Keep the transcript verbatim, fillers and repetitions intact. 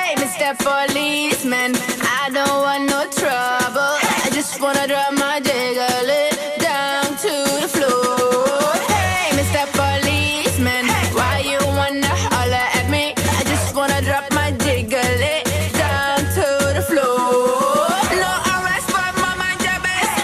Mister Policeman, I don't want no trouble. I just wanna drop my